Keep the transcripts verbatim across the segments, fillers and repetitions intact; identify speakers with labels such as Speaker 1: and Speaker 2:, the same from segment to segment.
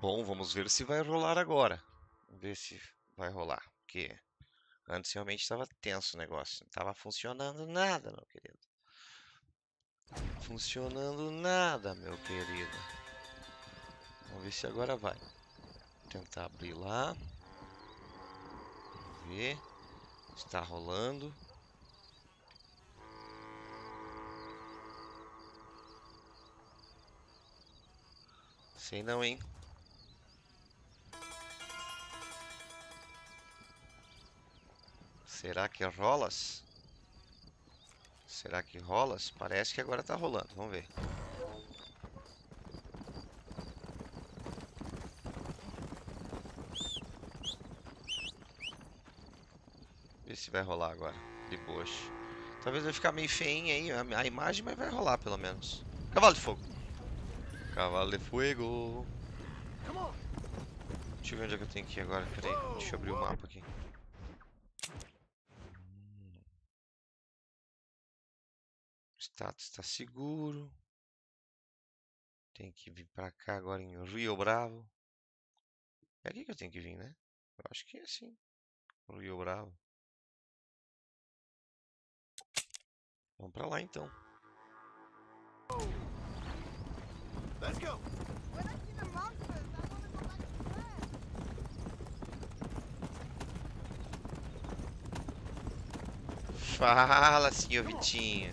Speaker 1: Bom, vamos ver se vai rolar agora. Vamos ver se vai rolar. Porque antes realmente estava tenso o negócio. Não estava funcionando nada, meu querido. Funcionando nada, meu querido. Vamos ver se agora vai. Vou tentar abrir lá. Vamos ver. Está rolando. Sei não, hein? Será que rolas? Será que rolas? Parece que agora tá rolando. Vamos ver. Ver se vai rolar agora. De boas. Talvez vai ficar meio feinha aí a a imagem, mas vai rolar pelo menos. Cavalo de fogo. Cavalo de fogo. Deixa eu ver onde é que eu tenho que ir agora. Pera aí. Deixa eu abrir o mapa aqui. Hum. O status está seguro. Tem que vir pra cá agora em Rio Bravo. É aqui que eu tenho que vir, né? Eu acho que é assim. Rio Bravo. Vamos pra lá então.
Speaker 2: Let's go.
Speaker 3: When I see the monsters, I want to go back to bed.
Speaker 1: Fala, senhor Vitinho.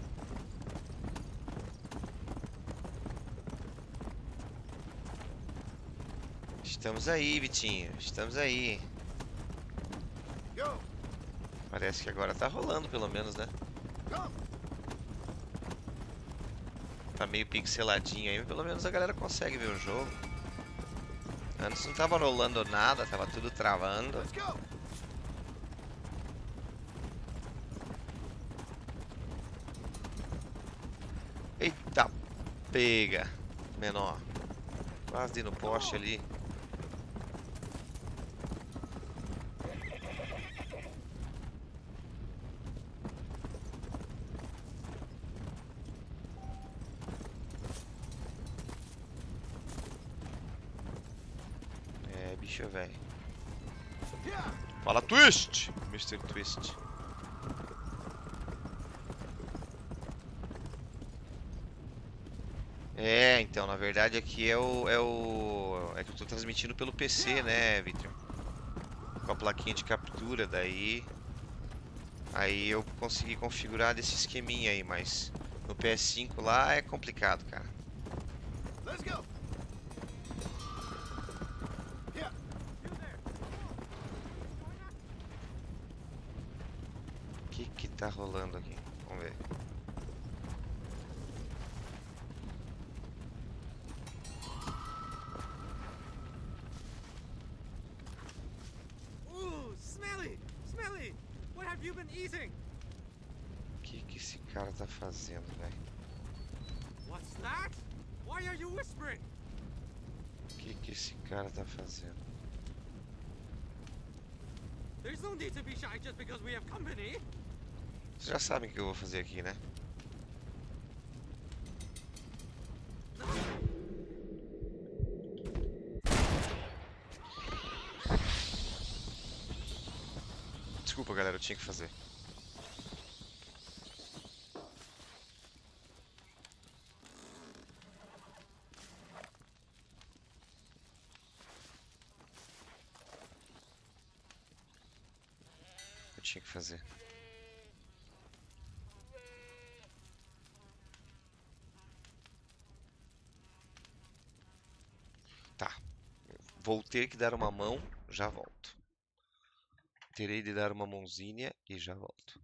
Speaker 1: Estamos aí, Vitinho. Estamos aí.
Speaker 2: Go.
Speaker 1: Parece que agora tá rolando, pelo menos, né?
Speaker 2: Come.
Speaker 1: Tá meio pixeladinho aí, mas pelo menos a galera consegue ver o jogo. Antes não tava rolando nada, tava tudo travando.
Speaker 2: Let's go.
Speaker 1: Eita, pega. Menor. Quase no poste ali. É, bicho velho.
Speaker 2: Yeah.
Speaker 1: Fala Twist! mister Twist. É, então, na verdade aqui é o, é o... É que eu tô transmitindo pelo P C, né, Victor? Com a plaquinha de captura, daí... Aí eu consegui configurar desse esqueminha aí, mas... No P S cinco lá é complicado, cara.
Speaker 2: Let's go. Yeah.
Speaker 1: O que que tá rolando aqui? Vamos ver.
Speaker 2: Ooh, smelly, smelly. What have you been eating?
Speaker 1: O que que esse cara tá fazendo, velho?
Speaker 2: What's that? Why are you whispering?
Speaker 1: O que que esse cara tá fazendo?
Speaker 2: There's no need to be shy just because we have company.
Speaker 1: Vocês já sabem o que eu vou fazer aqui, né? Desculpa, galera, eu tinha que fazer. Eu tinha que fazer. Tá. Vou ter que dar uma mão, já volto. Terei de dar uma mãozinha e já volto.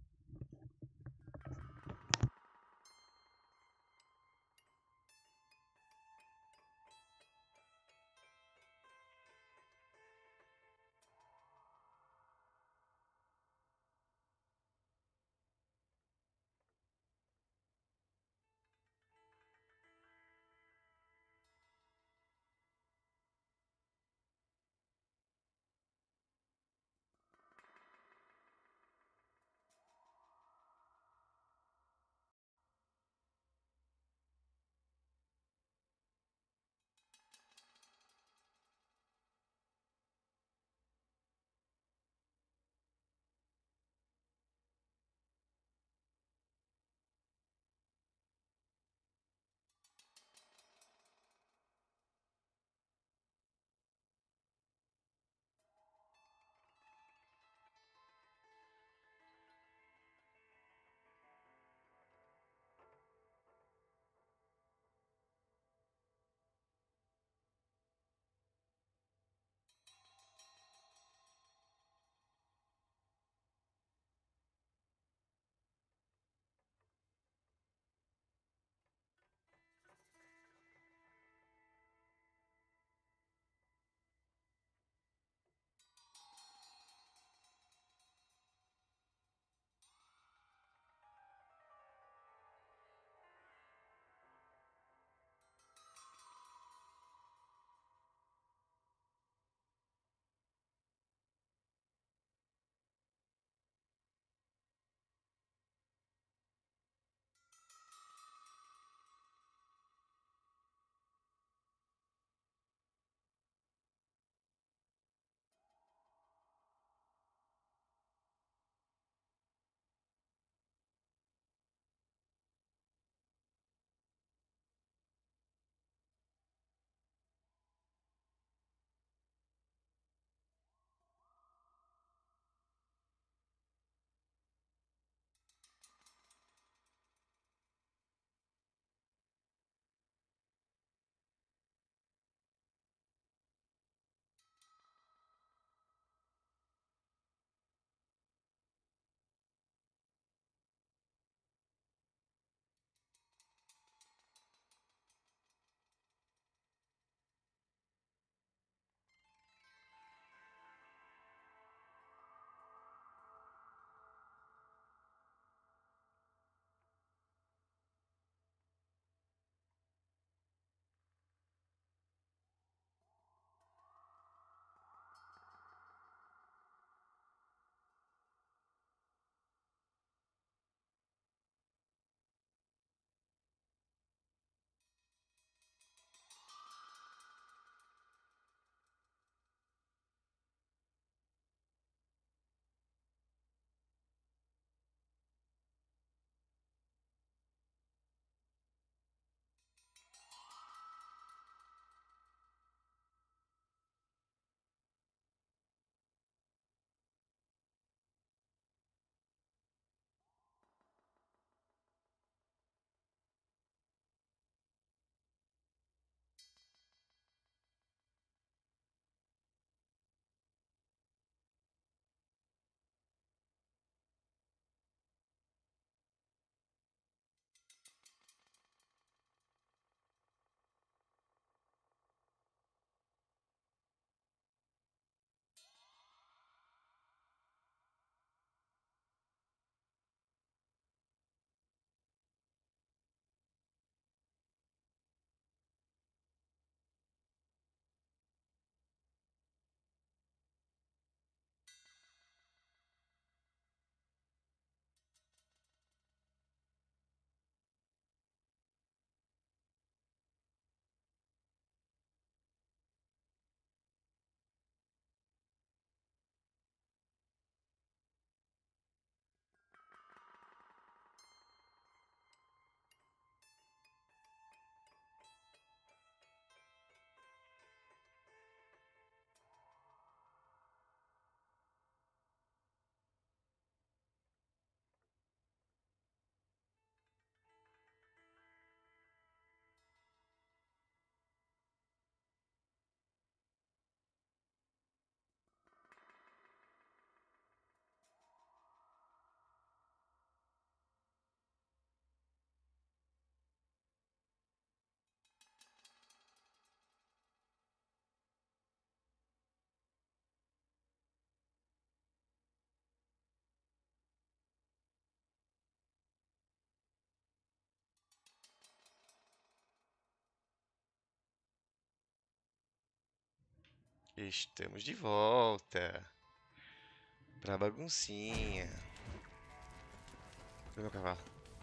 Speaker 1: Estamos de volta pra baguncinha. Cadê meu cavalo?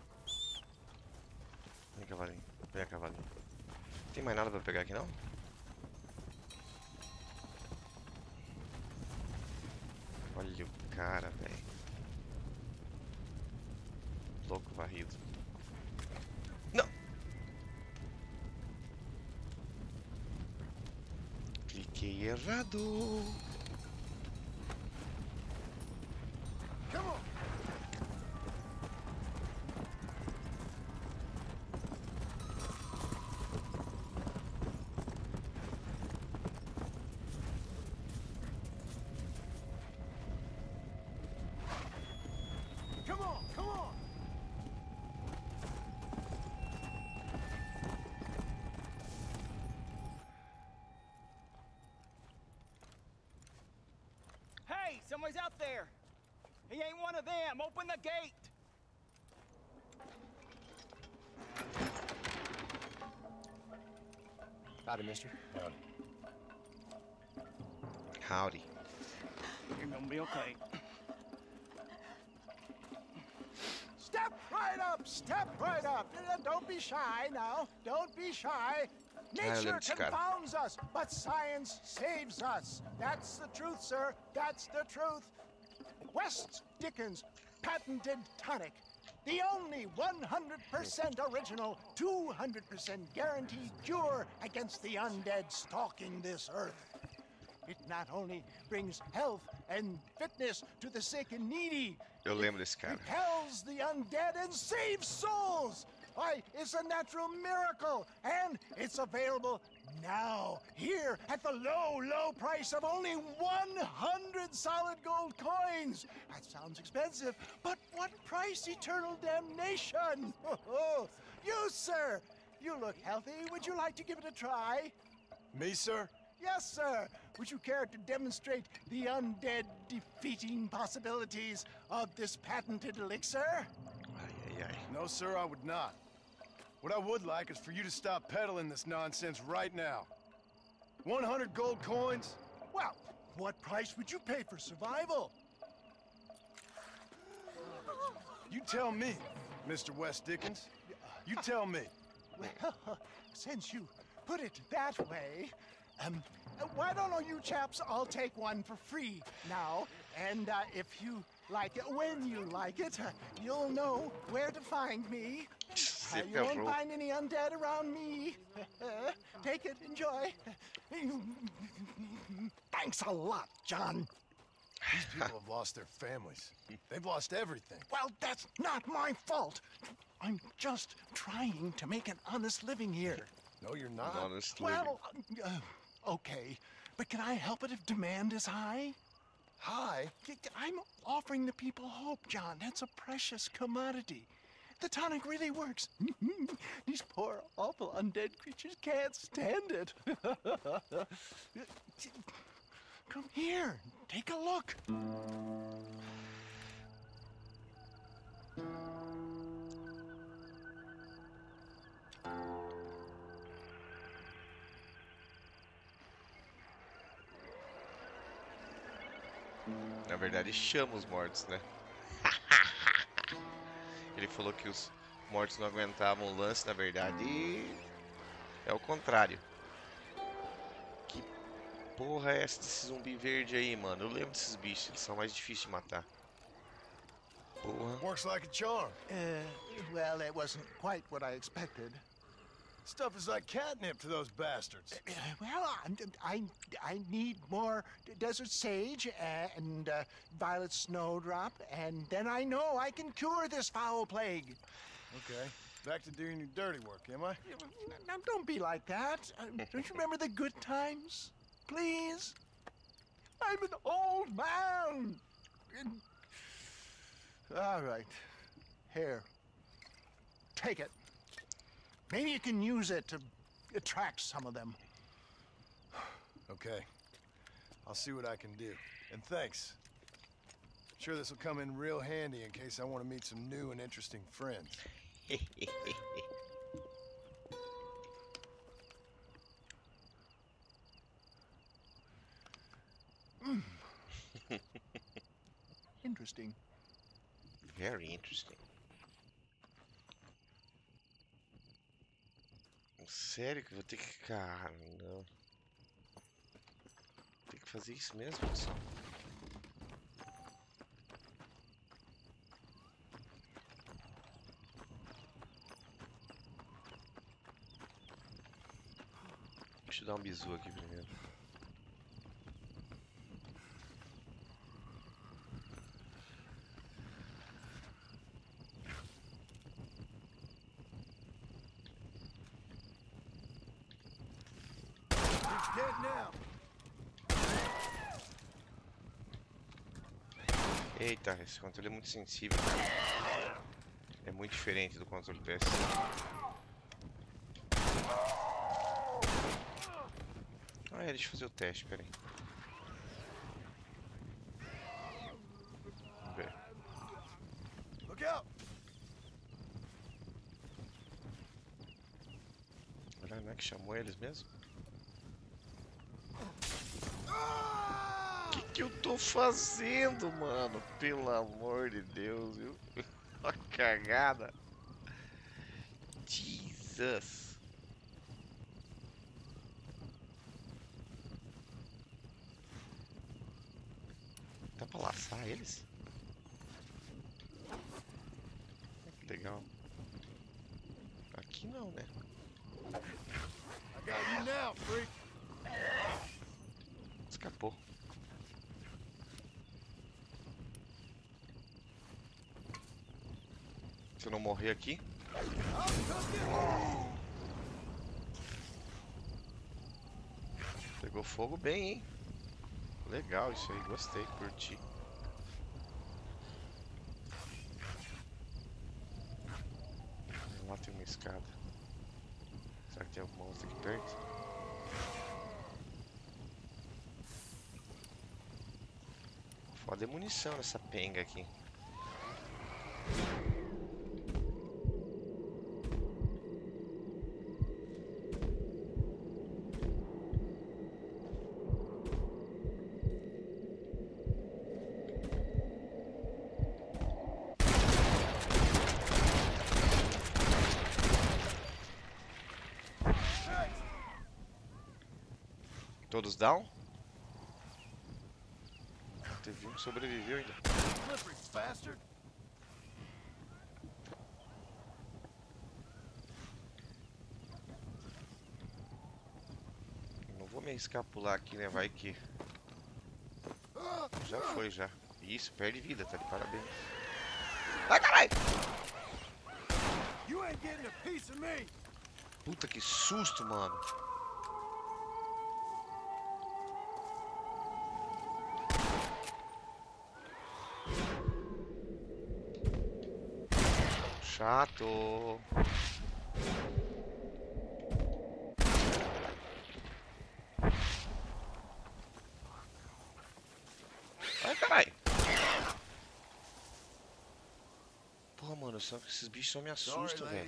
Speaker 1: Vem, cavalinho. Vem, cavalinho. Tem mais nada pra pegar aqui, não? Olha o cara, velho. Louco varrido. Não! Cliquei errado.
Speaker 4: Come on. Come on, come on.
Speaker 2: Hey, someone's out there. He ain't one of them. Open the gate.
Speaker 4: Howdy, mister. Howdy.
Speaker 1: Howdy.
Speaker 2: You're gonna be okay.
Speaker 4: Step right up, step right up. Uh, Don't be shy now. Don't be shy. Nature
Speaker 1: lembro desse cara.
Speaker 4: confounds us, but science saves us. That's the truth, sir. That's the truth. West Dickens patented tonic. The only one hundred percent original, two hundred percent guaranteed cure against the undead stalking this earth. It not only brings health and fitness to the sick and needy,
Speaker 1: Eu lembro desse cara.
Speaker 4: repels the undead and saves souls. Why, it's a natural miracle, and it's available now, here, at the low, low price of only one hundred solid gold coins. That sounds expensive, but what price? Eternal damnation. Oh, you, sir, you look healthy. Would you like to give it a try?
Speaker 5: Me, sir?
Speaker 4: Yes, sir. Would you care to demonstrate the undead defeating possibilities of this patented elixir?
Speaker 1: Ai, ai, ai.
Speaker 5: No, sir, I would not. What I would like is for you to stop peddling this nonsense right now. one hundred gold coins?
Speaker 4: Well, what price would you pay for survival?
Speaker 5: You tell me, Mister West Dickens. You tell me.
Speaker 4: Well, since you put it that way, um, why don't all you chaps all take one for free now? And uh, if you like it, when you like it, uh, you'll know where to find me. Uh,
Speaker 1: Você
Speaker 4: you won't
Speaker 1: ferrou.
Speaker 4: find any undead around me. Take it, enjoy. Thanks a lot, John.
Speaker 5: These people have lost their families. They've lost everything.
Speaker 4: Well, that's not my fault. I'm just trying to make an honest living here.
Speaker 5: No, you're not.
Speaker 1: Honestly.
Speaker 4: Well, uh, okay, but can I help it if demand is high?
Speaker 5: Hi.
Speaker 4: I'm offering the people hope, John. That's a precious commodity. The tonic really works. These poor, awful undead creatures can't stand it. Come here, take a look.
Speaker 1: Na verdade, chama os mortos, né? Ele falou que os mortos não aguentavam o lance, na verdade, é o contrário. Que porra é essa desse zumbi verde aí, mano? Eu lembro desses bichos, eles são mais difíceis de matar. Porra.
Speaker 5: Works like a charm.
Speaker 4: Uh, well, it wasn't quite what I expected.
Speaker 5: Stuff is like catnip to those bastards.
Speaker 4: Uh, well, I, I, I need more desert sage and uh, violet snowdrop, and then I know I can cure this foul plague.
Speaker 5: Okay. Back to doing your dirty work, am I?
Speaker 4: Now, don't be like that. Uh, don't you remember the good times? Please? I'm an old man. And- All right. Here. Take it. Maybe you can use it to attract some of them.
Speaker 5: Okay. I'll see what I can do. And thanks. Sure this will come in real handy in case I want to meet some new and interesting friends.
Speaker 4: interesting.
Speaker 1: Very interesting. Sério que eu vou ter que... Cara, não. Tem que fazer isso mesmo, pessoal. Deixa eu dar um bizu aqui primeiro.
Speaker 5: Dead now.
Speaker 1: Eita, esse controle é muito sensível, cara. É muito diferente do controle P S. Ah, é, deixa eu fazer o teste, peraí. Vamos ver.
Speaker 5: Look out.
Speaker 1: Olha, não é que chamou eles mesmo? O que, que eu tô fazendo, mano? Pelo amor de Deus, viu? Uma cagada. Jesus. Dá pra laçar eles? Que legal. Aqui não, né?
Speaker 5: I got you now, freak.
Speaker 1: Escapou. Se eu não morrer aqui. Pegou fogo bem, hein? Legal isso aí, gostei, curti. Lá tem uma escada. Será que tem algum monstro aqui perto? Foda é munição nessa penga aqui. Todos down? Teve um que sobreviveu ainda.
Speaker 5: Slippery bastard.
Speaker 1: Não vou me arriscar a pular aqui, né? Vai que... Já foi, já. Isso, perde vida, tá de parabéns. Ai, caralho!
Speaker 5: You ain't getting a piece of me.
Speaker 1: Puta que susto, mano. Chato. Ai, caralho. Porra, mano, só que esses bichos só me assustam,
Speaker 5: Sorry, lady.
Speaker 1: velho.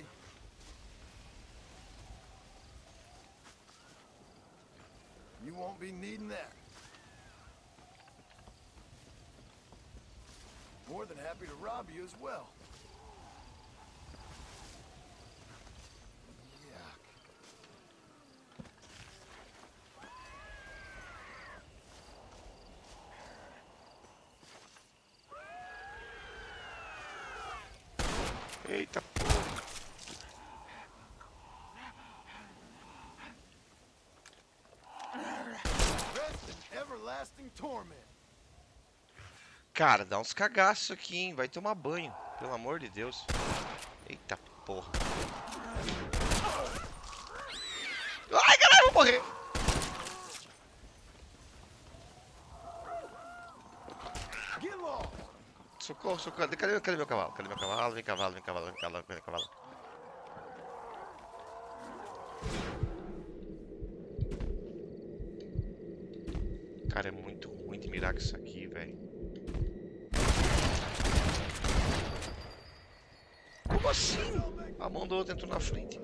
Speaker 5: You won't be needing that. More than happy to rob you as well. Yuck.
Speaker 1: Eita porra.
Speaker 5: Rest in everlasting torment.
Speaker 1: Cara, dá uns cagaços aqui, hein? Vai tomar banho, pelo amor de Deus. Eita porra. Ai, caralho, vou morrer.
Speaker 5: Get lost.
Speaker 1: Socorro, socorro. Cadê, cadê meu cavalo? Cadê meu cavalo? Vem cavalo, vem cavalo, vem cavalo, vem cavalo. Cara, é muito ruim de mirar com isso aqui, velho. Como assim? A mão do outro entrou na frente.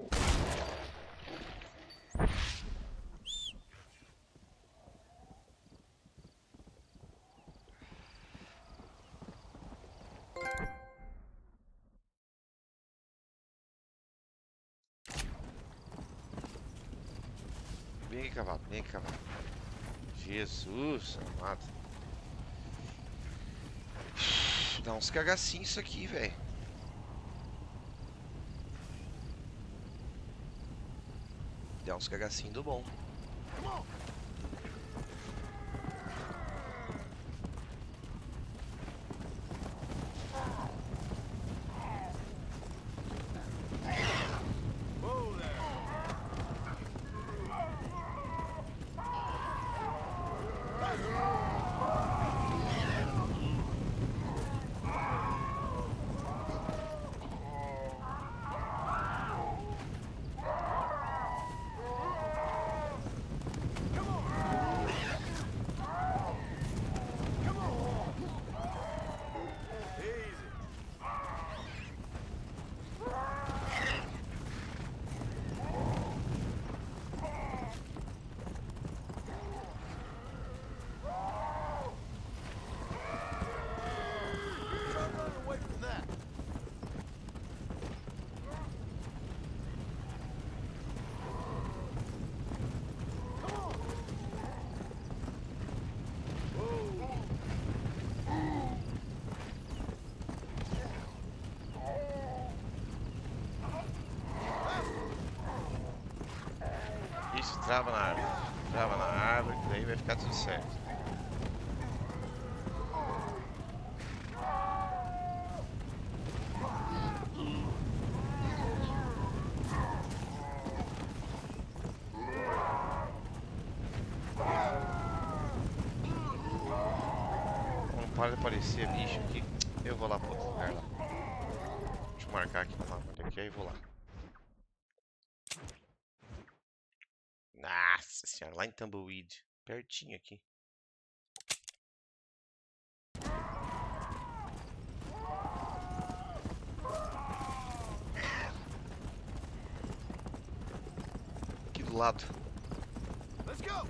Speaker 1: aqui, cavalo. Vem aqui, cavalo. Jesus amado. Dá uns cagacinhos isso aqui, velho. Dá uns cagacinhos do bom. Isso, trava na árvore. Trava na árvore, que daí vai ficar tudo certo. Não para de aparecer bicho aqui. Eu vou lá pro outro lugar lá. Deixa eu marcar aqui na mapa aqui, aí vou lá. Nossa senhora, lá em Tumbleweed. Pertinho aqui. Aqui do lado.
Speaker 5: Let's go.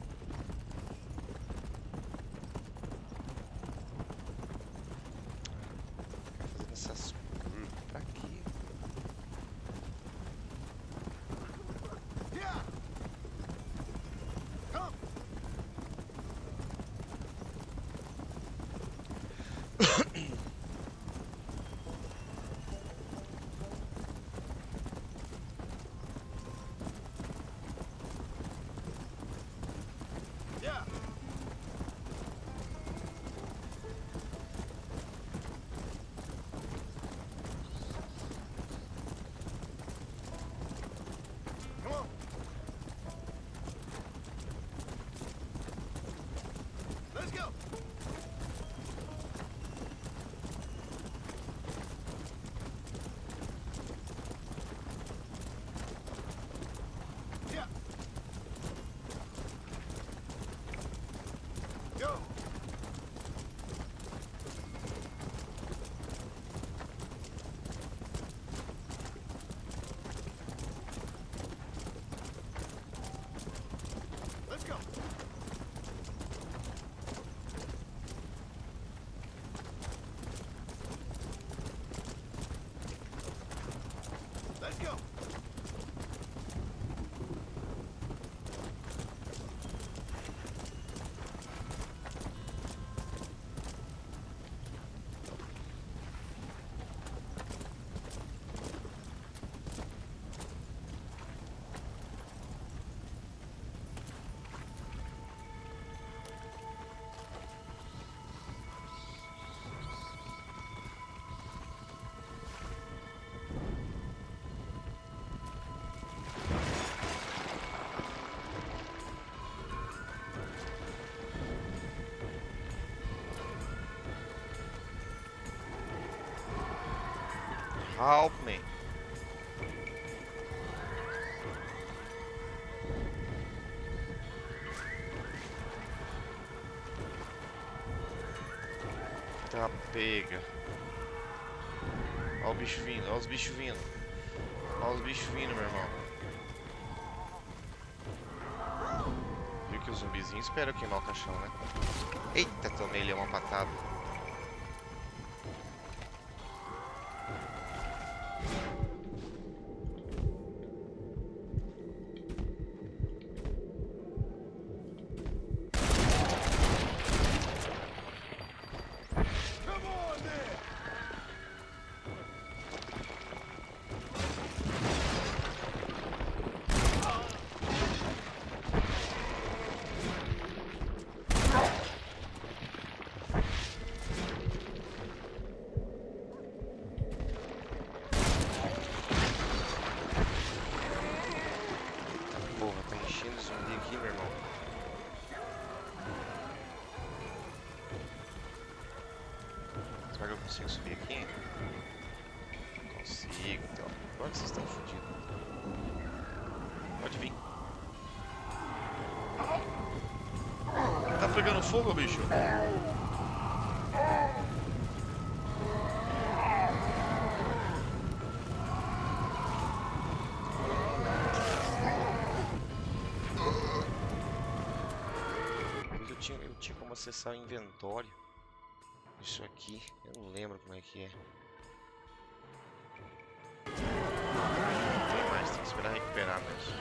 Speaker 1: Fazendo essas curvas pra quê?
Speaker 5: Yeah. Come. Yeah. Come on. Let's go. Yeah. Go. Let's go. Let's go.
Speaker 1: Help me. Tá pega. Olha o bicho vindo, olha os bichos vindo. Olha os bichos vindo, meu irmão. Viu que o zumbizinho espera eu queimar o caixão, né? Eita, tomei ele uma patada. consigo subir aqui? Consigo, então. Agora vocês estão fodidos. Pode vir. Tá pegando fogo, bicho? Eu tinha, eu tinha como acessar o inventório. Isso aqui, eu não lembro como é que é. Não tem mais, tem que esperar recuperar mesmo.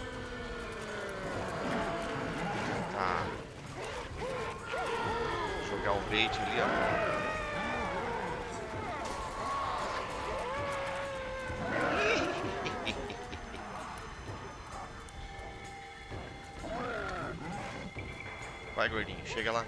Speaker 1: Tá. Jogar o bait ali, ó. Vai, gordinho, chega lá.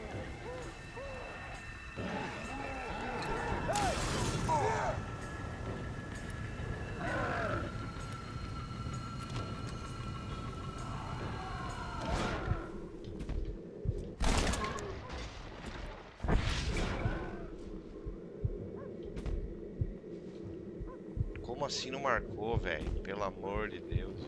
Speaker 1: Como assim não marcou, velho? Pelo amor de Deus.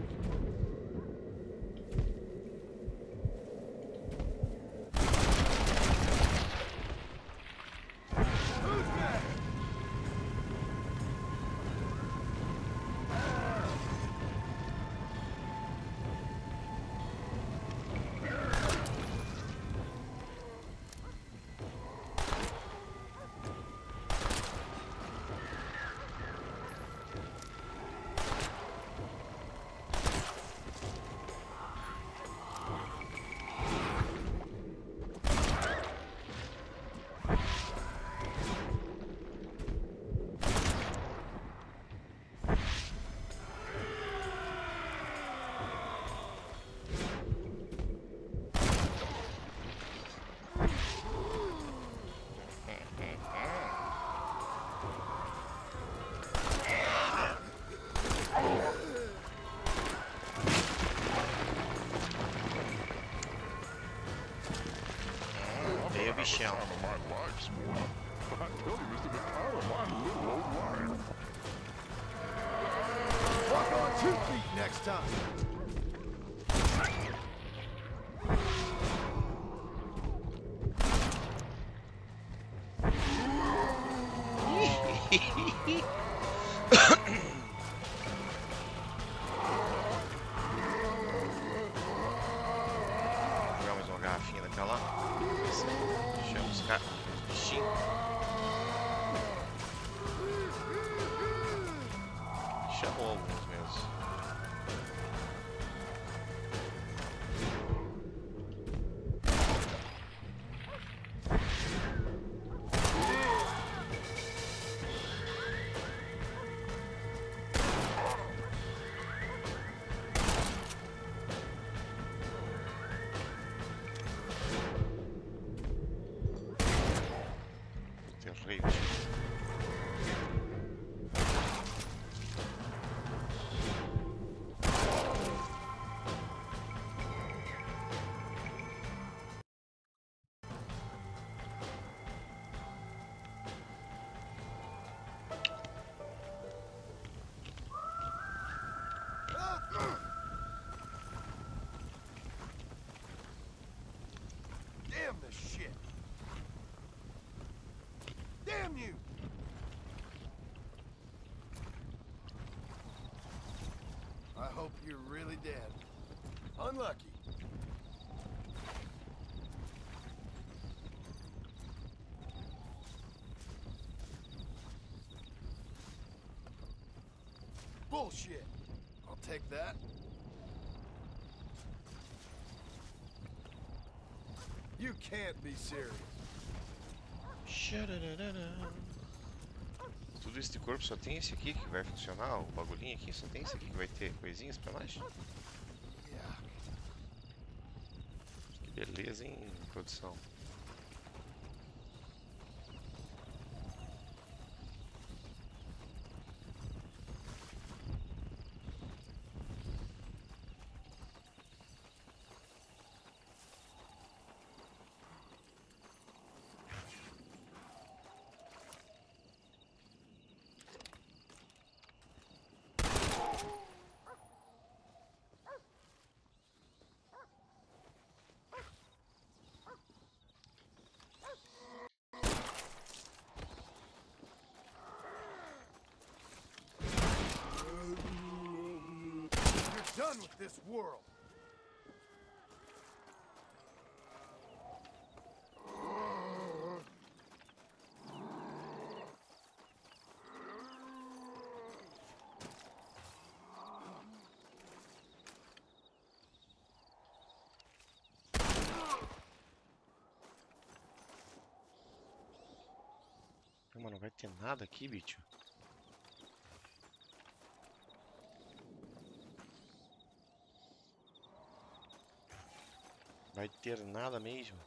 Speaker 1: Bichão.
Speaker 5: Walk on two feet next time.
Speaker 1: Jogar mais uma garrafinha daquela lá. Chama os caras. Bichinho. Chamou alguns mesmo. Terrível.
Speaker 5: Damn this shit. Damn you! I hope you're really dead. Unlucky. Bullshit. I'll take that. You can't be serious.
Speaker 1: Tudo isso de corpo só tem esse aqui que vai funcionar, o bagulhinho aqui só tem esse aqui que vai ter coisinhas pra nós.
Speaker 5: Yeah.
Speaker 1: Que beleza, hein, produção.
Speaker 5: this world.
Speaker 1: Mano, não vai ter nada aqui, bicho. Vai ter nada mesmo.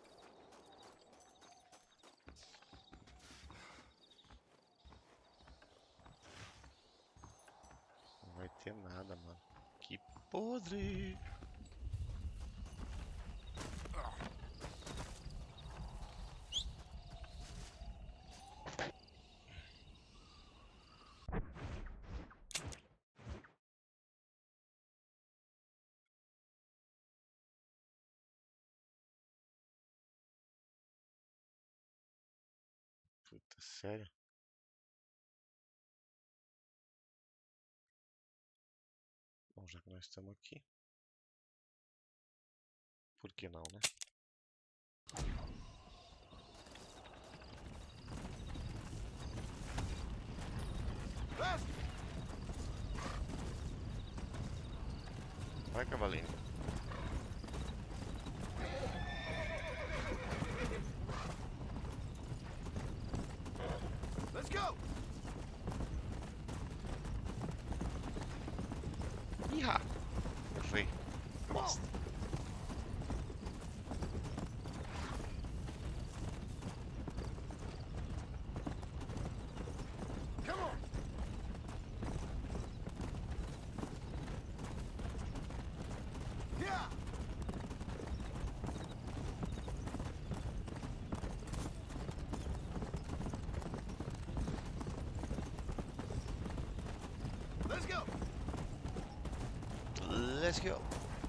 Speaker 1: Não vai ter nada, mano. Que podre. Puta, sério? Bom, já que nós estamos aqui, por que não, né? Vai, cavalinho.
Speaker 5: Let's go.
Speaker 1: Ih, eu fui. Bosta.
Speaker 5: Come on. Yeah. Let's go.
Speaker 1: Let's go.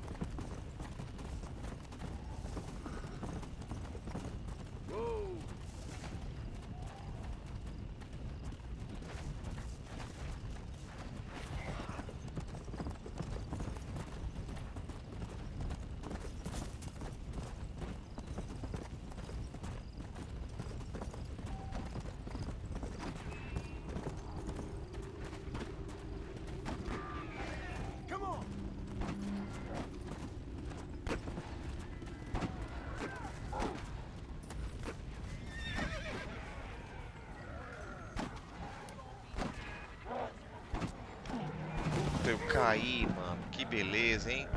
Speaker 5: Whoa. Come on.
Speaker 1: Puta, eu caí, mano. Que beleza, hein?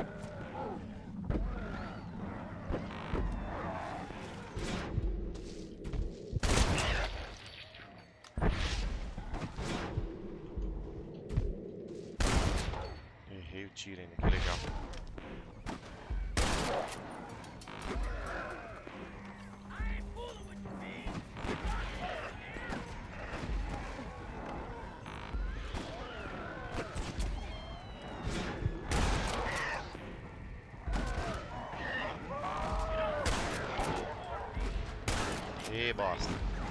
Speaker 1: Errei o tiro ainda, que legal. Ê, bosta.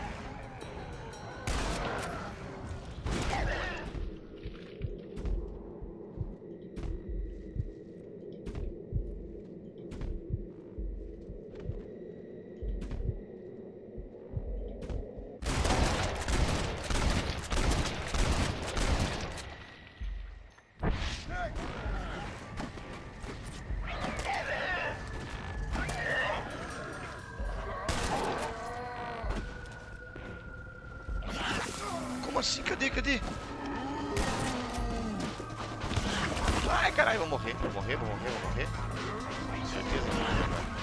Speaker 1: Como assim? Cadê? Cadê? Ai, caralho, vou morrer, vou morrer, vou morrer, vou morrer. Com certeza vou morrer agora.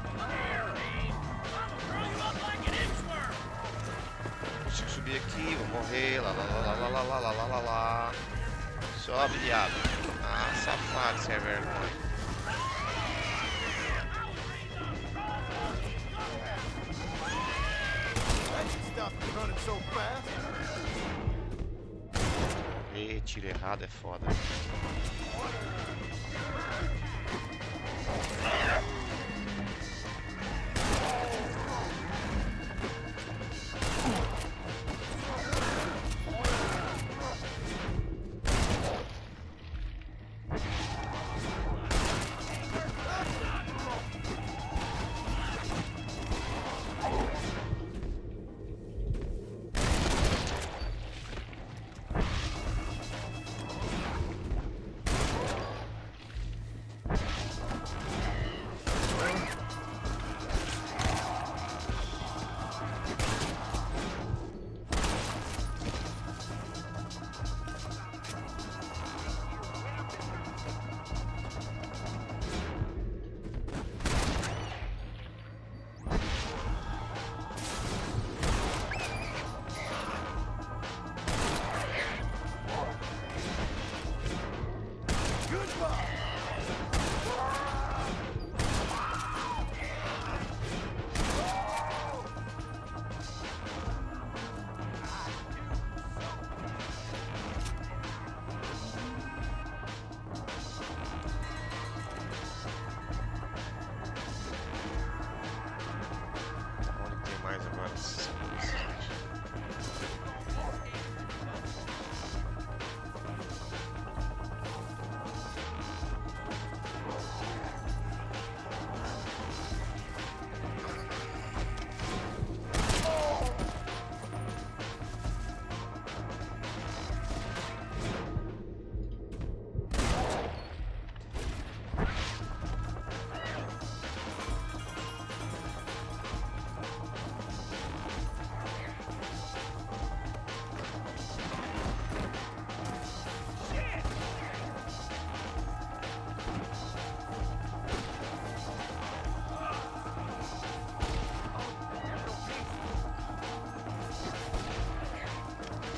Speaker 1: Consigo subir aqui, vou morrer. Lá, lá, lá, lá, lá, lá, lá, lá, lá, lá. Sobe, diabo. Ah, safado, sem vergonha.
Speaker 5: Stop running so fast.
Speaker 1: E tiro errado é foda.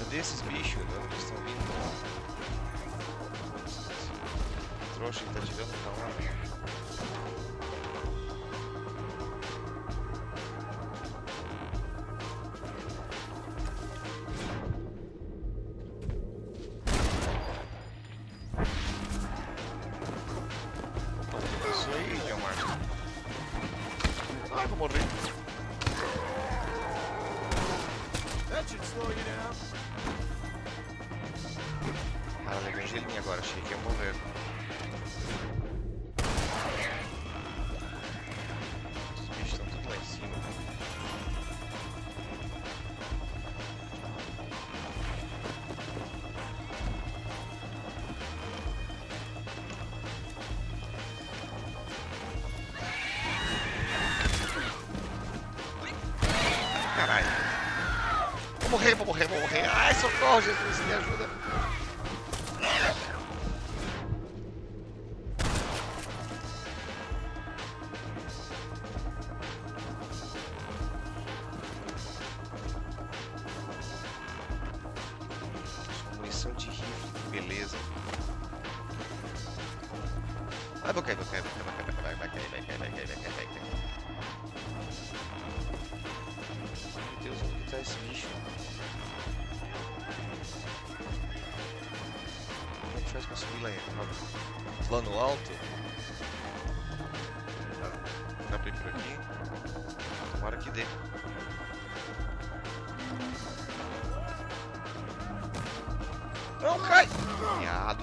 Speaker 1: Cadê esses bichos? De onde eles estão vindo? Esse trouxa que tá tirando pra lá. Isso aí, John Martin. Ai, vou morrer.
Speaker 5: That should slow you down.
Speaker 1: Ah, levei um gelinho agora, achei que ia morrer. Os bichos estão tudo lá em cima. Caralho. Vou morrer, vou morrer, vou morrer. Ai, socorro, Jesus, me ajuda. Munição de rifle, beleza. Ai, vou cair, vou cair, vou cair, vou cair, vai, vai cair, vai cair, vai cair, vai cair, vai cair. Meu Deus, onde tá esse bicho? Como é que faz pra subir lá, lá no alto? Dá pra ir por aqui? Tomara que dê. Não, cai! Miado.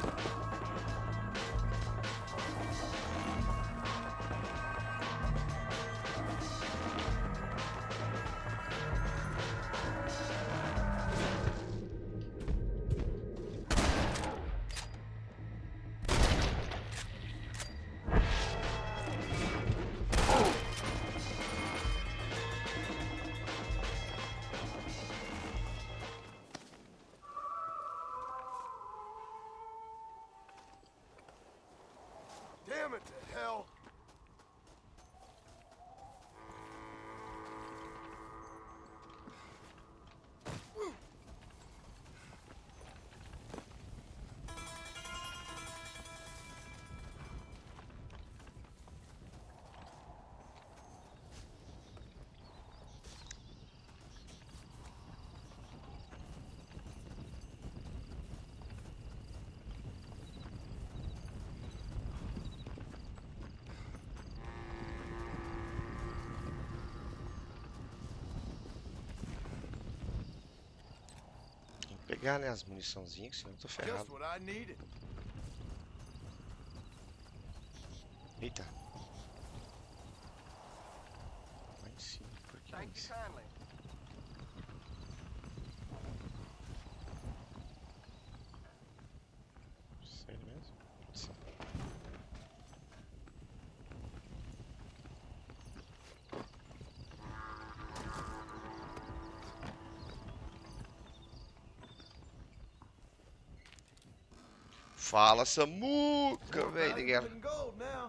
Speaker 5: Damn it to hell.
Speaker 1: Pegar, né, as muniçãozinhas, senão eu tô ferrado.
Speaker 5: Just what I needed.
Speaker 1: Eita. Lá em cima, por que
Speaker 5: Thank you
Speaker 1: isso?
Speaker 5: kindly.
Speaker 1: Sério mesmo? Sim. Fala, Samuca, velho, de guerra.
Speaker 5: Valuable than gold now.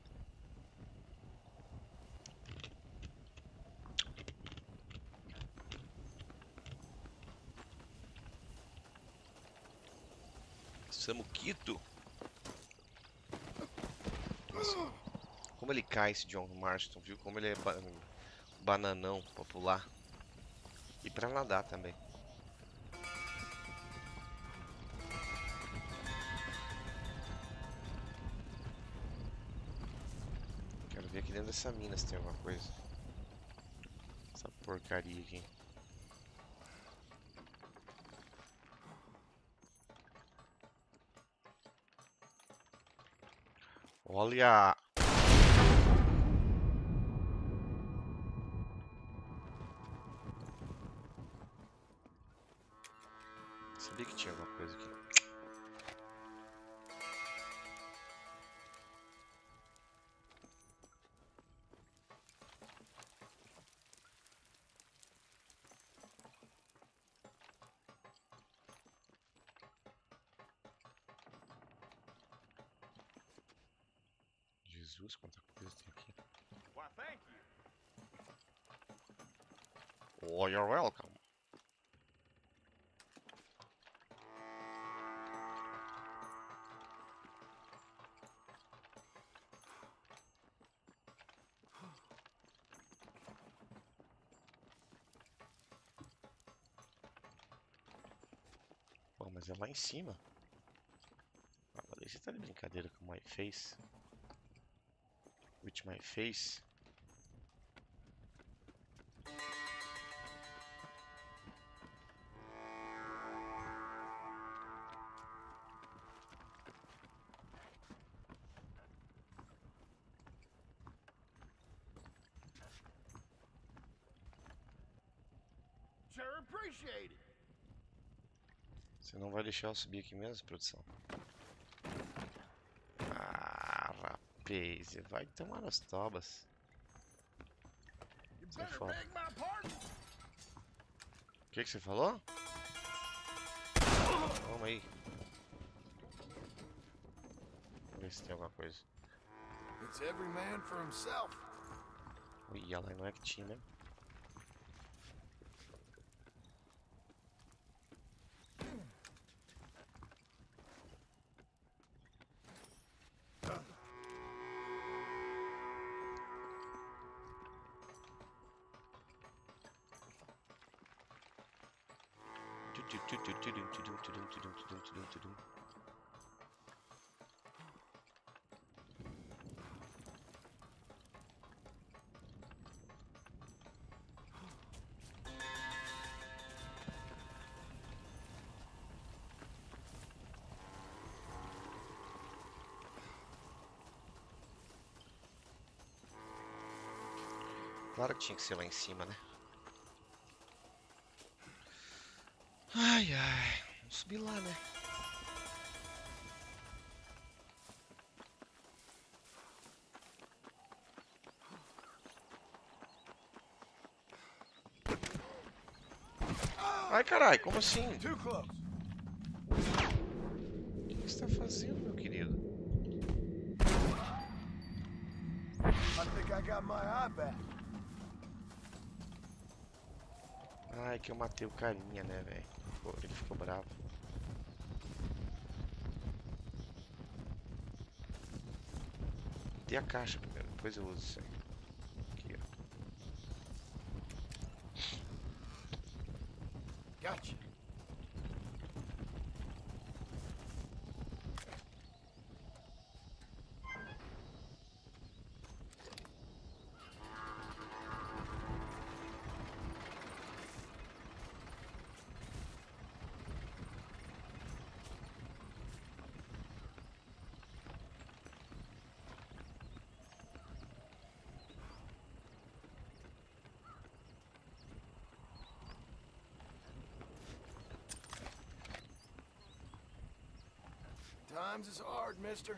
Speaker 1: Samuquito? Nossa, como ele cai, esse John Marston, viu? Como ele é ba bananão pra pular. E pra nadar também. Quero ver aqui dentro dessa mina se tem alguma coisa. Essa porcaria aqui. Olha! Sabia que tinha alguma coisa aqui. Jesus, quanta coisa tem aqui.
Speaker 2: Why, thank you.
Speaker 1: Oh, you're welcome. Pô, mas é lá em cima. Ah, você tá de brincadeira com my face? With my face?
Speaker 5: Sure appreciate it.
Speaker 1: Você não vai deixar eu subir aqui mesmo, produção? Ah, rapaz, você vai tomar nas tobas.
Speaker 5: You
Speaker 1: Sai
Speaker 5: better
Speaker 1: fora.
Speaker 5: beg my pardon.
Speaker 1: O que que você falou? Calma aí. Vamos ver se tem alguma coisa.
Speaker 5: It's every man for himself.
Speaker 1: Ih, ela não é que tinha mesmo. Claro que tinha que ser lá em cima, né? Ai, ai. Vamos subir lá, né? Ai, carai, como assim?
Speaker 5: Too close.
Speaker 1: O que você tá fazendo, meu querido?
Speaker 5: I think I got my eye back.
Speaker 1: Ai, que eu matei o carinha, né, velho? Ele ficou bravo. Dê a caixa primeiro, depois eu uso isso aí. Aqui, ó.
Speaker 5: Gotcha. Times is hard, mister.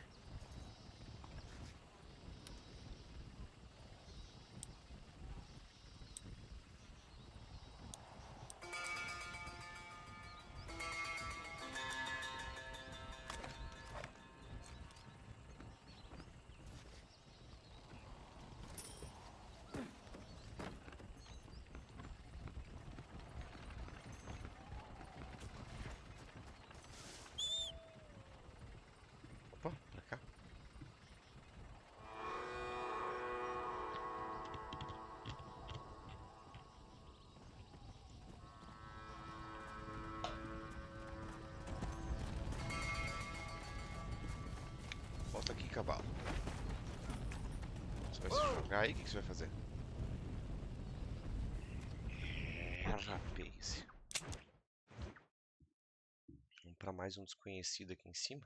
Speaker 1: Opa, pra cá. Volta aqui, cavalo. Você vai se jogar aí? O que que você vai fazer? É, rapaz. Vamos pra mais um desconhecido aqui em cima.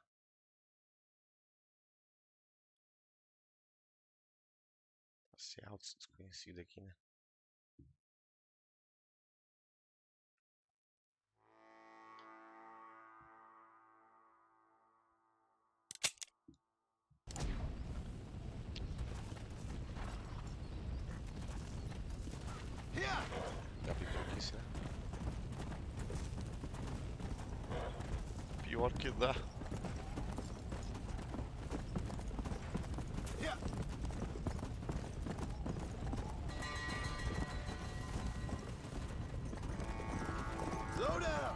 Speaker 1: Vai ser alto esse desconhecido aqui, né?
Speaker 5: Yeah.
Speaker 1: Dá pra ir por aqui, será? Pior que dá.
Speaker 5: Yeah. Slow down.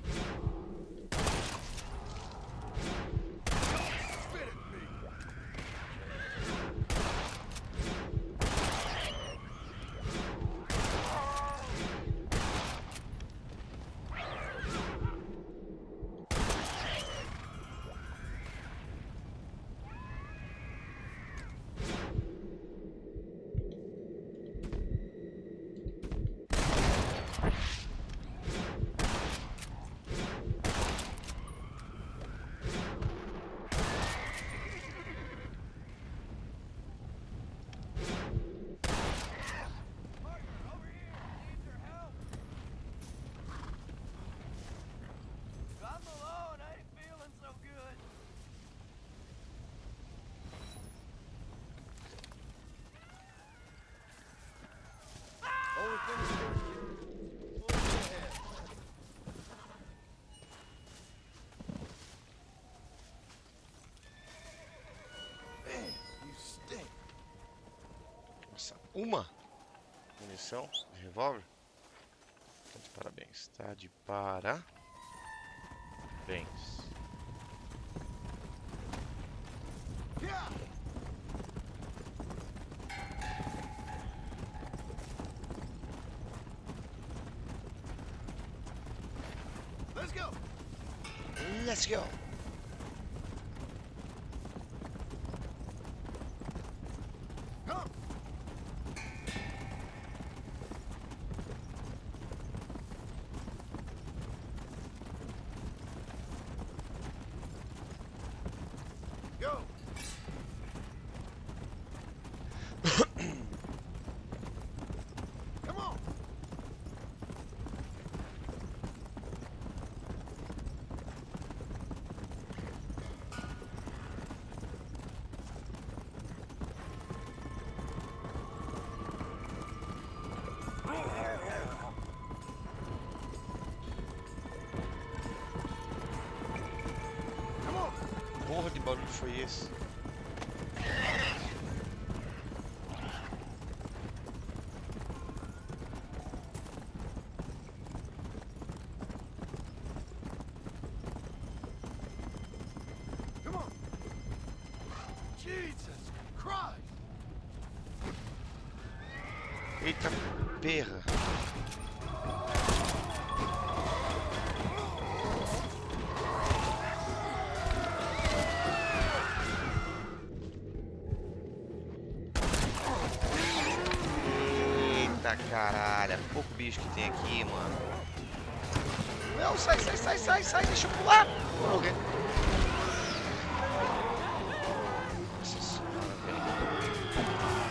Speaker 5: Spit at me.
Speaker 1: uma munição de revólver. Tá de parabéns. Tá de parabéns.
Speaker 5: Yeah. Let's go.
Speaker 1: Let's go.
Speaker 5: Come. Go. Come on. Come on.
Speaker 1: Porra, que barulho foi esse?
Speaker 5: Come on. Jesus Christ.
Speaker 1: Eita perra. Eita caralho, é pouco bicho que tem aqui, mano. Não, sai, sai, sai, sai, sai, deixa eu pular. Vou morrer. Nossa senhora, velho.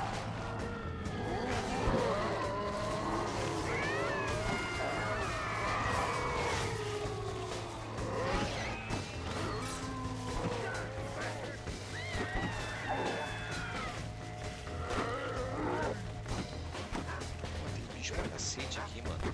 Speaker 1: Tem bicho pra cacete aqui, mano.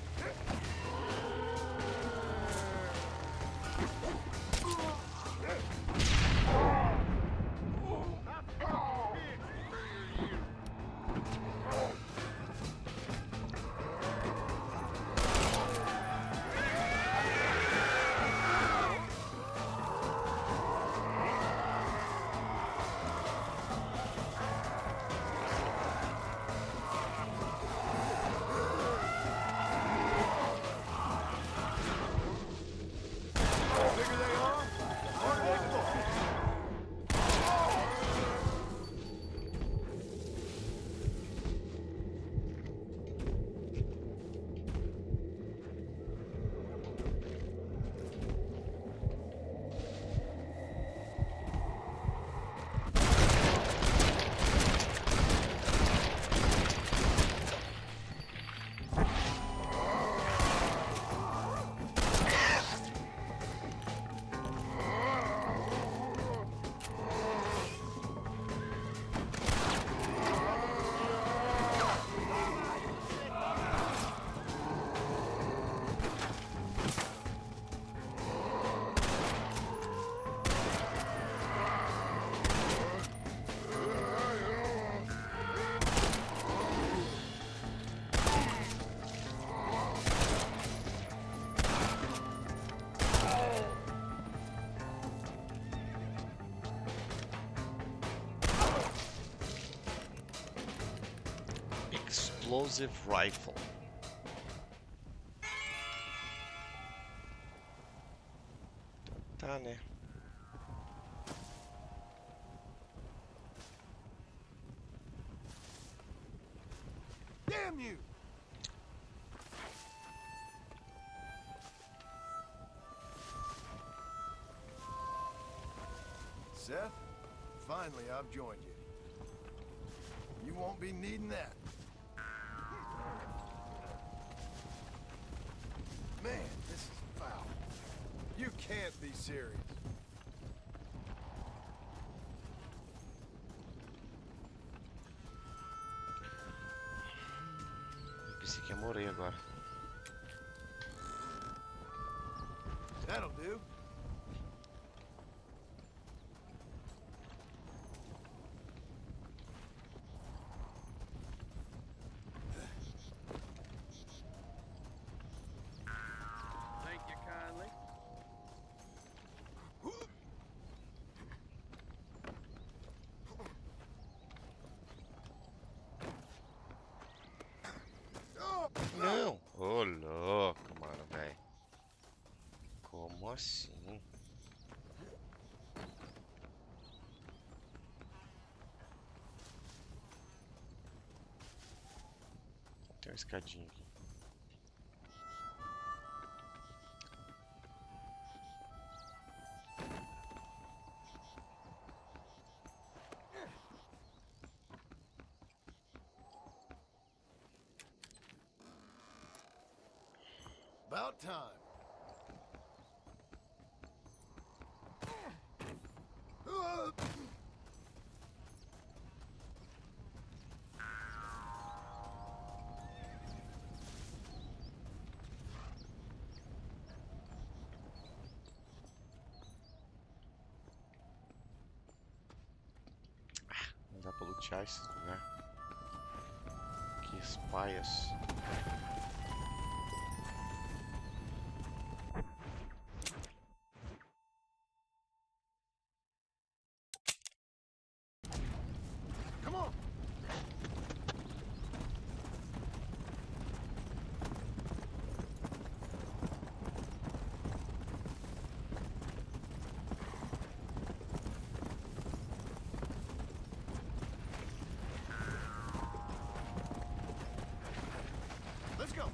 Speaker 5: Bigger they are, harder they fall.
Speaker 1: Explosive rifle. Tá, né?
Speaker 5: Damn you! Seth, finally I've joined you. You won't be needing that. Man, this is foul. You can't be serious.
Speaker 1: Eu pensei que ia morrer agora.
Speaker 5: That'll do.
Speaker 1: Como assim? Tem uma escadinha aqui.
Speaker 5: About time.
Speaker 1: Não dá pra lutear esse lugar. Que espaias.
Speaker 5: Come on. Let's go.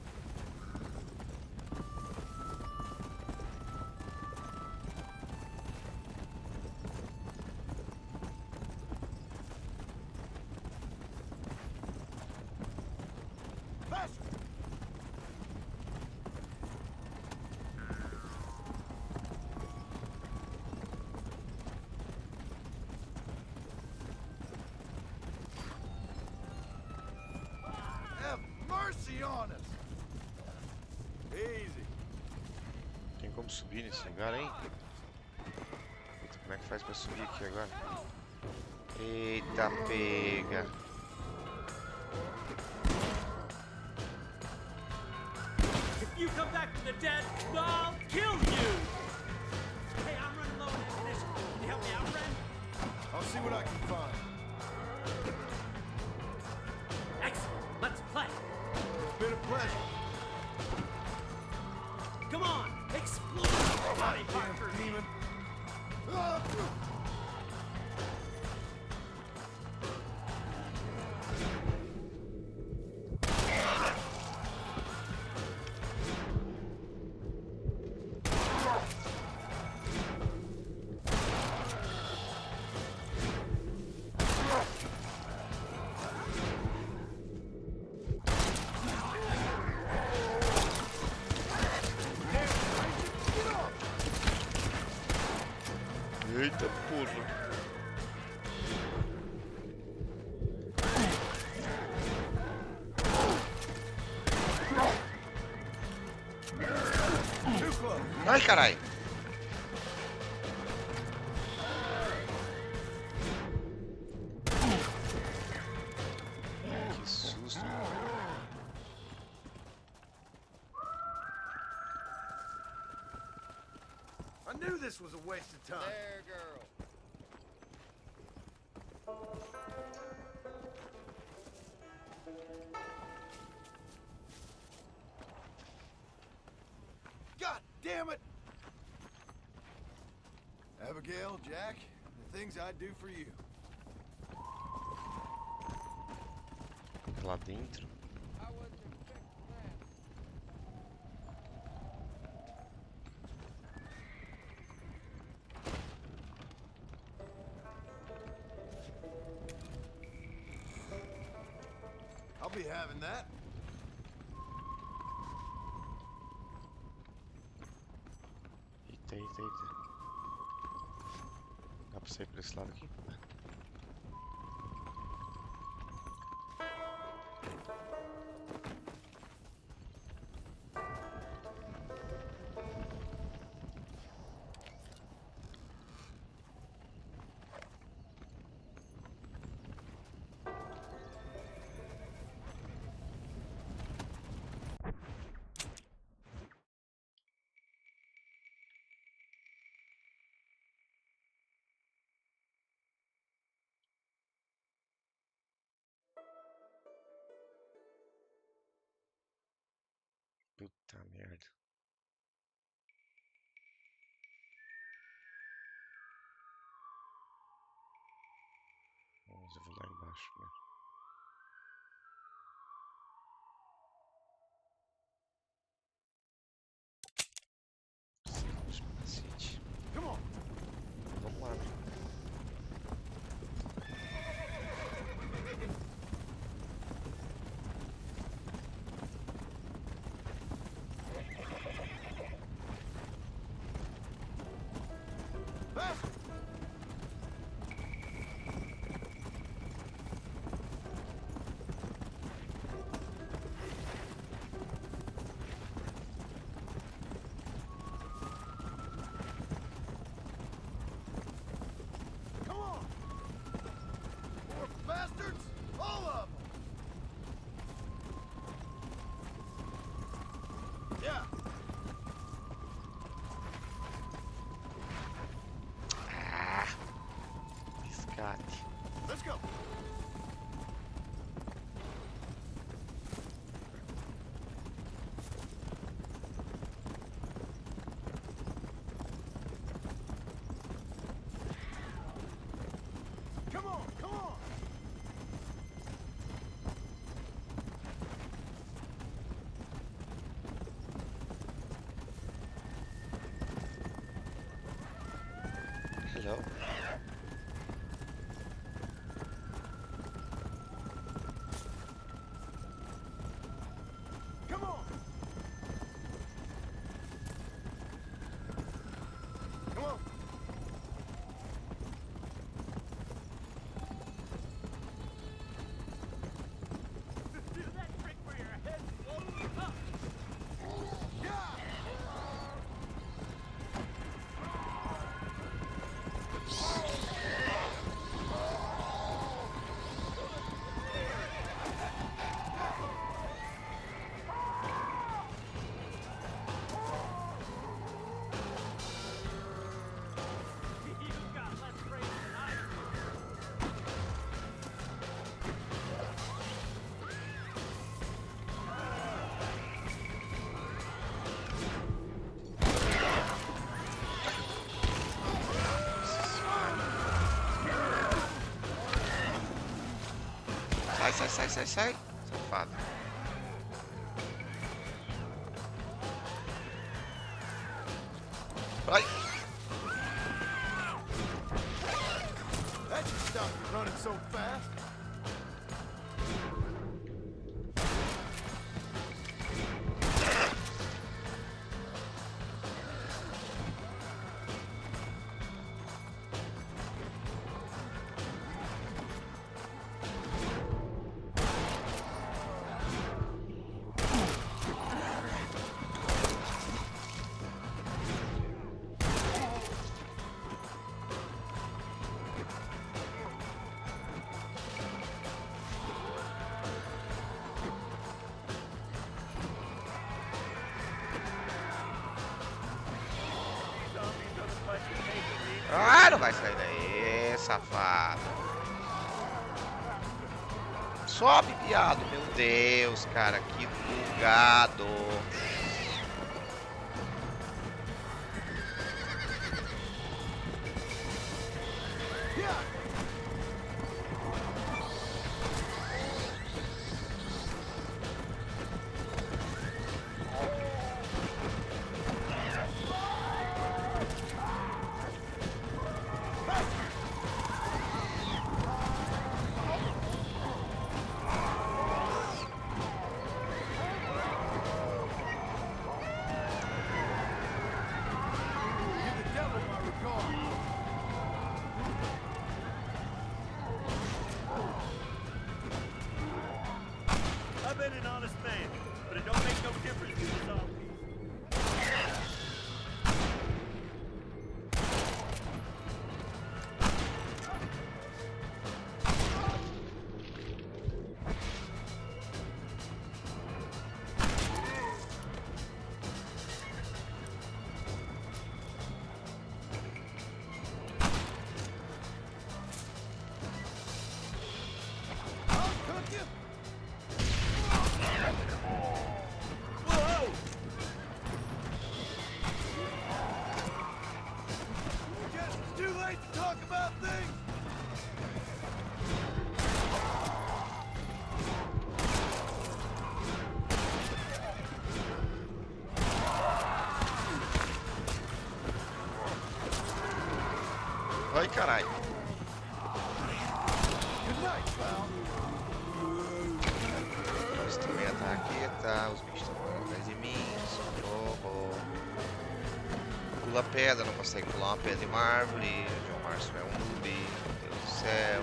Speaker 5: Faster. Have mercy on us. Easy.
Speaker 1: Tem como subir nesse lugar, hein? Eita, como é que faz pra subir aqui agora? Eita, pega.
Speaker 6: If you come back from the dead, I'll kill you! Hey, I'm running low on ammunition. Can you help me out, friend?
Speaker 5: I'll see what I can find.
Speaker 6: Excellent. Let's play.
Speaker 5: It's been a pleasure.
Speaker 6: Come on, explode! Body part for me.
Speaker 5: Demon. Ah!
Speaker 1: Eita, porra.
Speaker 5: Too close.
Speaker 1: Ai, carai. Que susto.
Speaker 5: I knew this was a waste of time.
Speaker 2: There, girl.
Speaker 5: God damn it! Abigail, Jack, the things I'd do for you.
Speaker 1: Lá dentro.
Speaker 2: I wasn't expecting that.
Speaker 5: I'll be having that.
Speaker 1: Eita, eita, eita. Dá pra sair por esse lado aqui? Mas eu vou lá embaixo, né? Simples pra cacete.
Speaker 5: Come on.
Speaker 1: Vamos lá, né?
Speaker 5: Faster. Come on. More bastards. All of them. Yeah.
Speaker 1: Ah! Biscate.
Speaker 5: Let's go. Come on, come on.
Speaker 1: Hello?
Speaker 5: Come on. Come on.
Speaker 6: Do that trick where your head blows up.
Speaker 5: Yeah.
Speaker 6: You got less brains than I do.
Speaker 1: Sai, sai, sai, sai, sai. Safado. Ai!
Speaker 5: That should stop you running so fast.
Speaker 1: Ah, não vai sair daí, safado. Sobe, viado. Meu Deus, cara, que bugado.
Speaker 5: Yeah.
Speaker 1: Vai, caralho.
Speaker 5: Good night, pal.
Speaker 1: Nós também ataque, tá? Os bichos estão atrás de mim. Socorro. Pula pedra, não consegue pular uma pedra em uma árvore. O John Marston é um noob. Meu Deus do céu.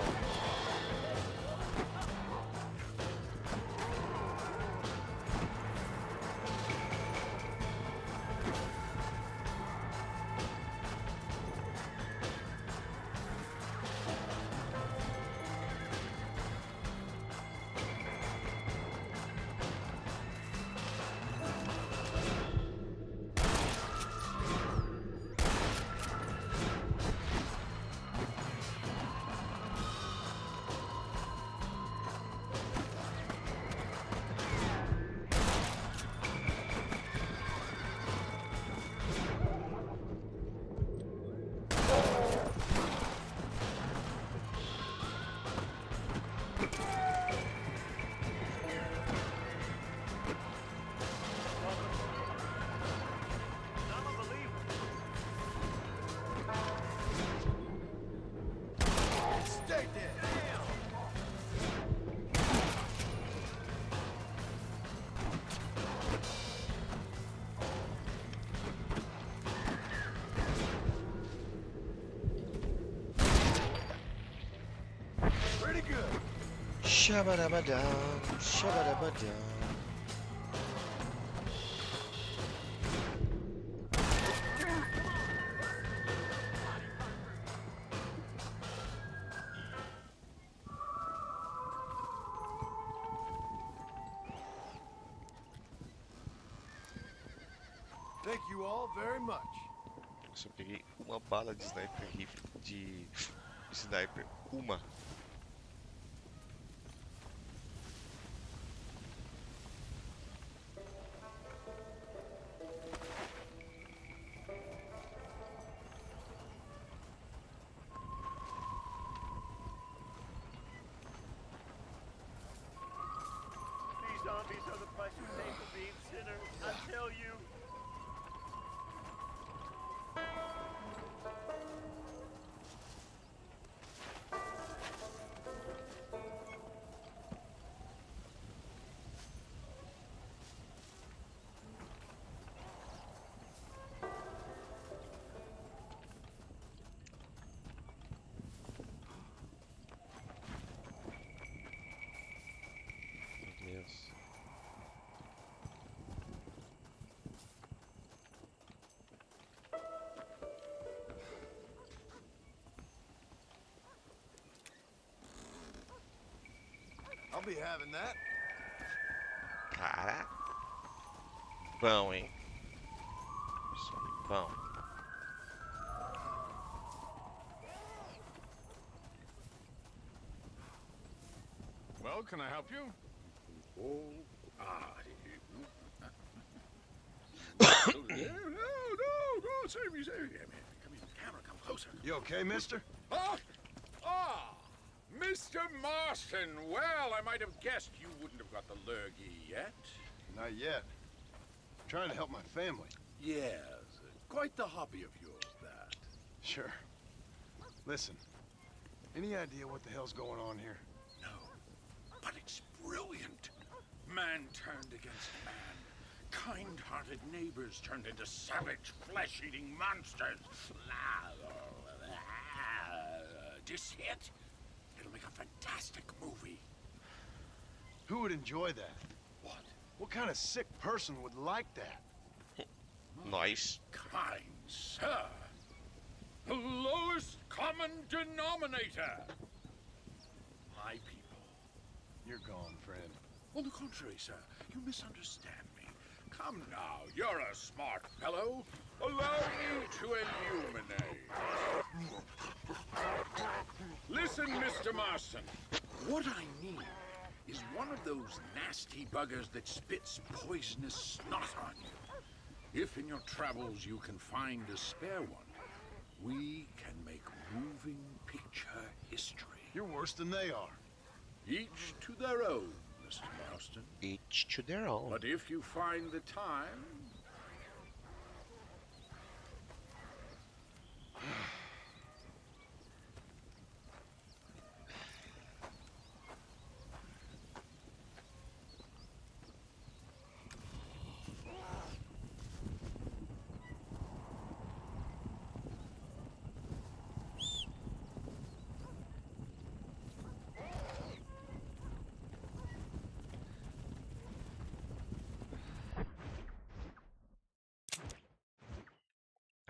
Speaker 5: Stay dead. Pretty good.
Speaker 1: Shabadabadam, shabadabadam.
Speaker 5: Thank you all very much.
Speaker 1: Só peguei uma bala de sniper rifle de sniper. Uma.
Speaker 7: These zombies are the price you pay for being sinners, I tell you.
Speaker 1: Meu Deus.
Speaker 5: I'll be having that.
Speaker 1: Cara. Bom, hein? Isso aí, bom.
Speaker 8: Well, can I help you?
Speaker 9: Oh, ah.
Speaker 8: No, no, no, save me, save me. Come here, camera, come closer.
Speaker 5: You okay, mister?
Speaker 8: Ah, ah, Mister Marston. Well, I might have guessed you wouldn't have got the lurgy yet.
Speaker 5: Not yet. Trying to help my family.
Speaker 8: Yes, quite the hobby of yours, that.
Speaker 5: Sure. Listen, any idea what the hell's going on here?
Speaker 8: No, but it's brilliant. Man turned against man. Kind-hearted neighbors turned into savage, flesh-eating monsters. This hit? It'll make a fantastic movie.
Speaker 5: Who would enjoy that?
Speaker 8: What?
Speaker 5: What kind of sick person would like that?
Speaker 1: Nice.
Speaker 8: Kind sir. The lowest common denominator. My people.
Speaker 5: You're gone, friend.
Speaker 8: On the contrary, sir, you misunderstand me. Come now, you're a smart fellow. Allow me to illuminate. Listen, Mister Marston. What I need is one of those nasty buggers that spits poisonous snot on you. If in your travels you can find a spare one, we can make moving picture history.
Speaker 5: You're worse than they are.
Speaker 8: Each to their own, Mister Marston.
Speaker 1: Each to their own.
Speaker 8: But if you find the time...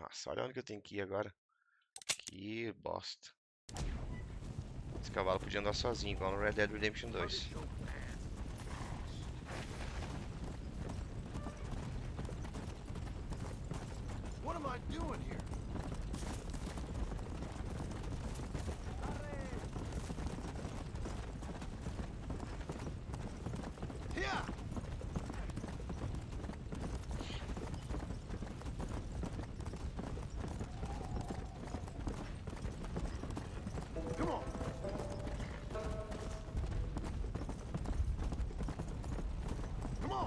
Speaker 1: Nossa, olha onde que eu tenho que ir agora. Que bosta. Esse cavalo podia andar sozinho, igual no Red Dead Redemption dois.
Speaker 5: What am I doing here? Yeah. Come on. Come on.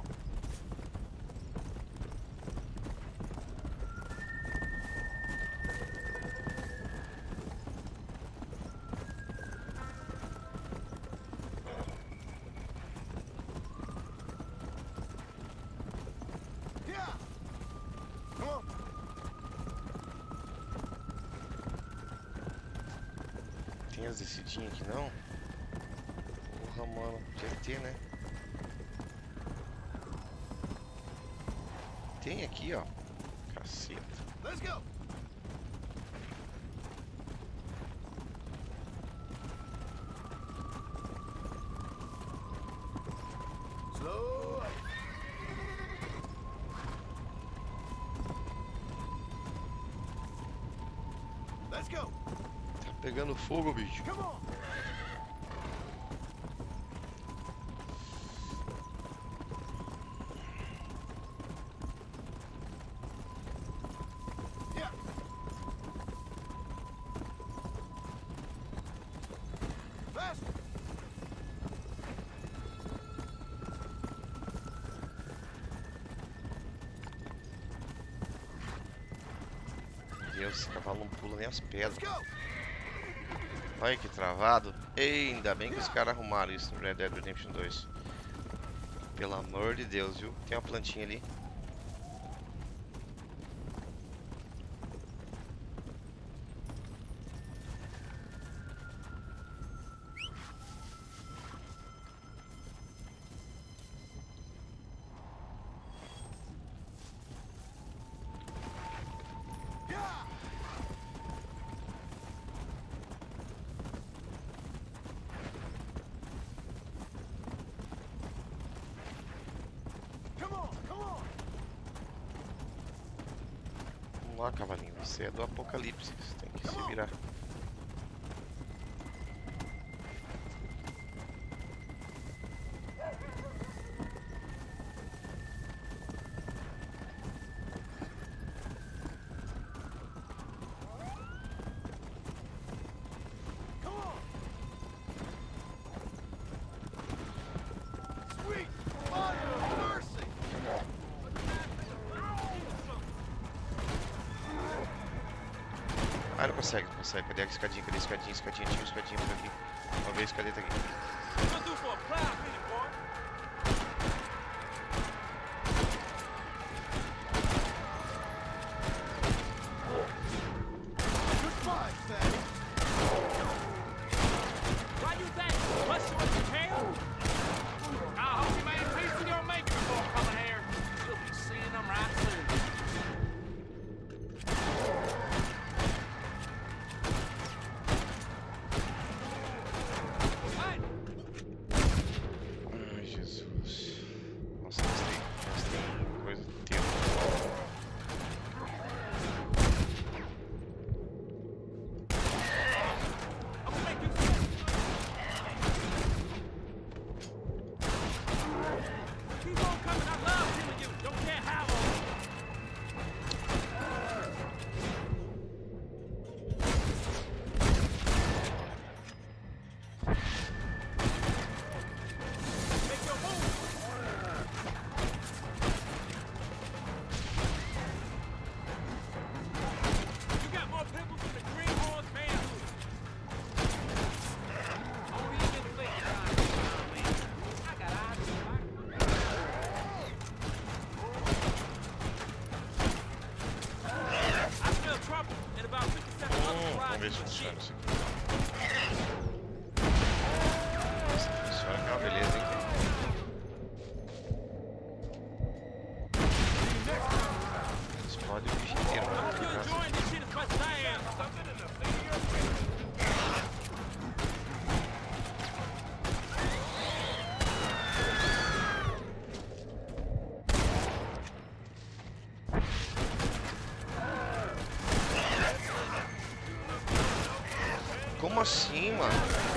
Speaker 5: Yeah. Come on.
Speaker 1: Tem as descidinhas aqui não? Porra, mano. Podia ter, né? Tem aqui, ó. Caceta.
Speaker 5: Let's go. Slow up. Let's go.
Speaker 1: Tá pegando fogo, bicho.
Speaker 5: Come on. Yeah. Faster.
Speaker 1: Meu Deus, esse cavalo não pula nem as pedras.
Speaker 5: Let's go.
Speaker 1: Olha que travado. Ei, ainda bem que os caras arrumaram isso no Red Dead Redemption dois. Pelo amor de Deus, viu? Tem uma plantinha ali.
Speaker 5: Yeah. Come on, come on.
Speaker 1: Vamos lá, cavalinho. Você é do apocalipse. Você tem que se virar.
Speaker 5: Come on. Sweet mother of mercy.
Speaker 1: Ah, não consegue, não consegue. Cadê a escadinha? Cadê a escadinha? Escadinha, tinha uma escadinha por aqui. Vamos ver a escadeta aqui.
Speaker 6: What do for a proud minute, boy?
Speaker 5: Goodbye, fatty.
Speaker 6: Why you think? What's with your tail? I hope you made a piece of your making before coming here. You'll be seeing them right soon. Hey!
Speaker 1: Ai, Jesus. Nossa, mas tem, mas tem coisa do tempo.
Speaker 6: I'm gonna make you sick. Keep on coming. I love killing you. Don't care how long. Make your move. You got more pimples than the Green Horse Band. Don't even think about it, man. I got eyes in the back. I smell trouble in about fifty-seven other
Speaker 1: Hum, vamos ver
Speaker 6: rides
Speaker 1: se
Speaker 6: and shit.
Speaker 1: funciona isso aqui. Nossa, funciona que é uma beleza, hein? Explode o bicho inteiro, mano. Que graça. Como assim, mano?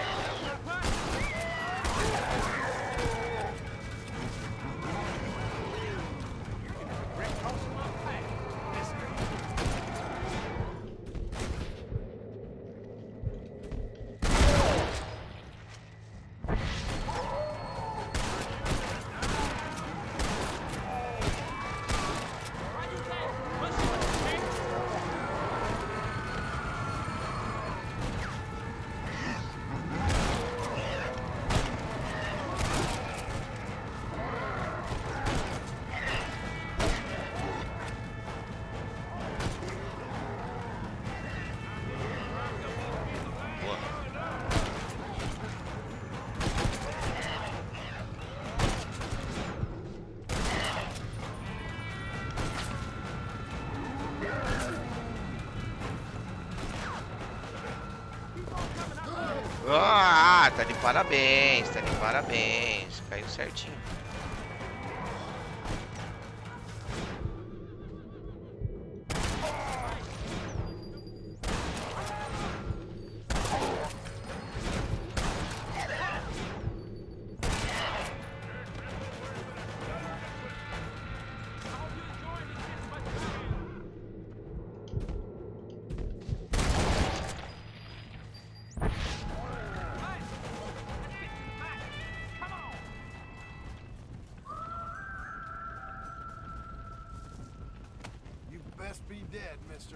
Speaker 1: Ah, tá de parabéns, tá de parabéns. Caiu certinho.
Speaker 5: You best be dead, mister.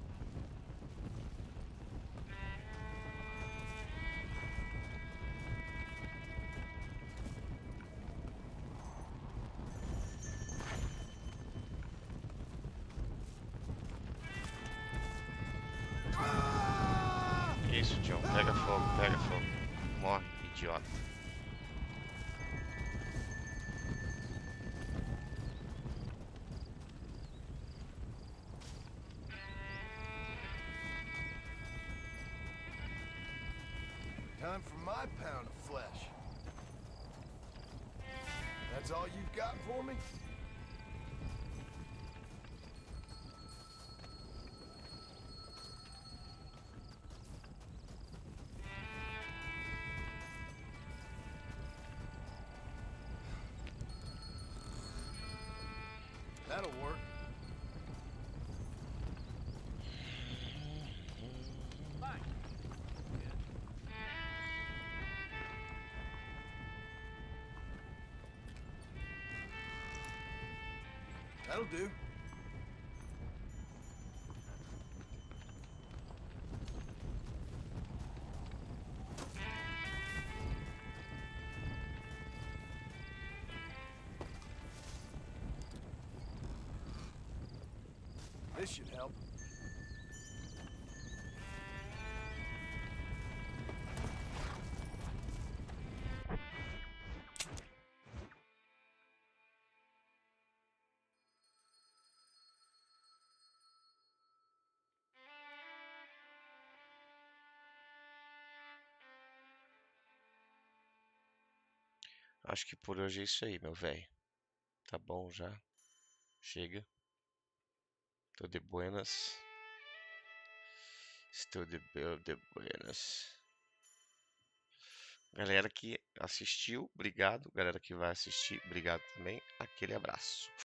Speaker 1: Isso, John. Pega fogo, pega fogo. Morre, idiota.
Speaker 5: Time for my pound of flesh. That's all you've got for me? That'll work. That'll do. This should help.
Speaker 1: Acho que por hoje é isso aí, meu velho. Tá bom já. Chega. Tô de buenas. Estou de, de buenas. Galera que assistiu, obrigado. Galera que vai assistir, obrigado também. Aquele abraço.